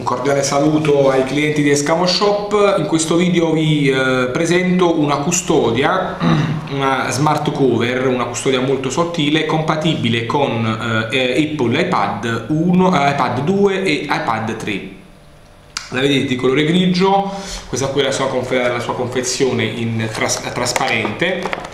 cordiale saluto ai clienti di Escamo Shop. In questo video vi presento una custodia, una smart cover, una custodia molto sottile, compatibile con Apple iPad 1, iPad 2 e iPad 3. La vedete di colore grigio, questa qui è la sua confezione in trasparente.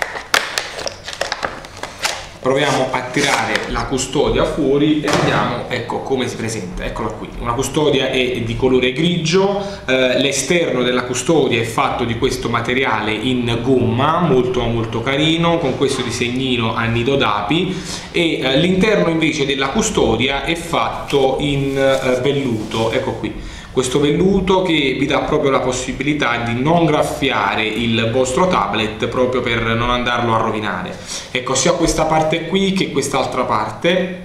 Proviamo a tirare la custodia fuori e vediamo, ecco, come si presenta. Eccola qui, una custodia è di colore grigio, l'esterno della custodia è fatto di questo materiale in gomma molto carino, con questo disegnino a nido d'api, e l'interno invece della custodia è fatto in velluto. Ecco qui, questo velluto che vi dà proprio la possibilità di non graffiare il vostro tablet, proprio per non andarlo a rovinare. Ecco, sia questa parte qui che quest'altra parte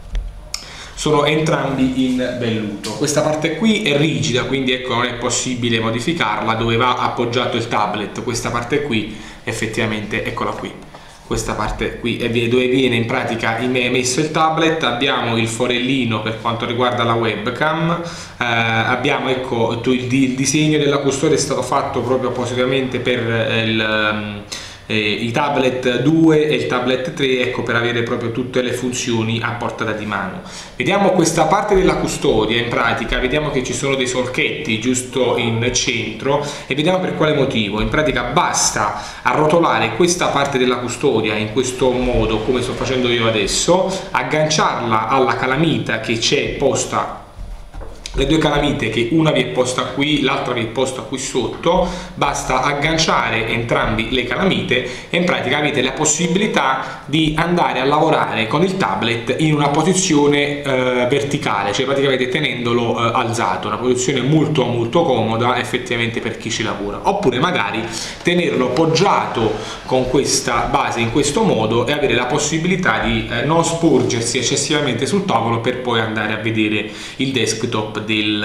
sono entrambi in velluto. Questa parte qui è rigida, quindi ecco, non è possibile modificarla dove va appoggiato il tablet. Questa parte qui effettivamente, eccola qui, questa parte qui è dove viene in pratica messo il tablet. Abbiamo il forellino per quanto riguarda la webcam, abbiamo, ecco, il disegno della custodia è stato fatto proprio appositamente per i tablet 2 e il tablet 3, ecco, per avere proprio tutte le funzioni a portata di mano. Vediamo questa parte della custodia. In pratica vediamo che ci sono dei solchetti giusto in centro e vediamo per quale motivo. In pratica basta arrotolare questa parte della custodia in questo modo, come sto facendo io adesso, agganciarla alla calamita che c'è posta, le due calamite, che una vi è posta qui, l'altra vi è posta qui sotto. Basta agganciare entrambi le calamite e in pratica avete la possibilità di andare a lavorare con il tablet in una posizione verticale, cioè praticamente tenendolo alzato, una posizione molto comoda effettivamente per chi ci lavora. Oppure magari tenerlo poggiato con questa base in questo modo e avere la possibilità di non sporgersi eccessivamente sul tavolo per poi andare a vedere il desktop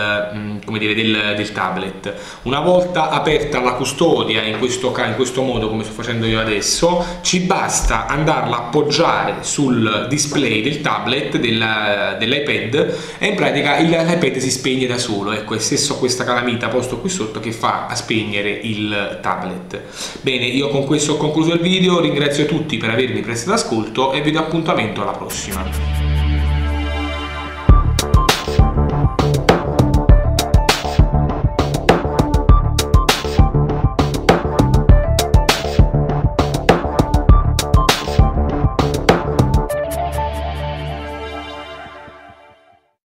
del tablet. Una volta aperta la custodia in questo modo, come sto facendo io adesso, ci basta andarla a appoggiare sul display del tablet dell'iPad e in pratica l'iPad si spegne da solo. Ecco, è stesso questa calamita posto qui sotto che fa a spegnere il tablet. Bene, io con questo ho concluso il video, ringrazio tutti per avermi prestato ascolto e vi do appuntamento alla prossima.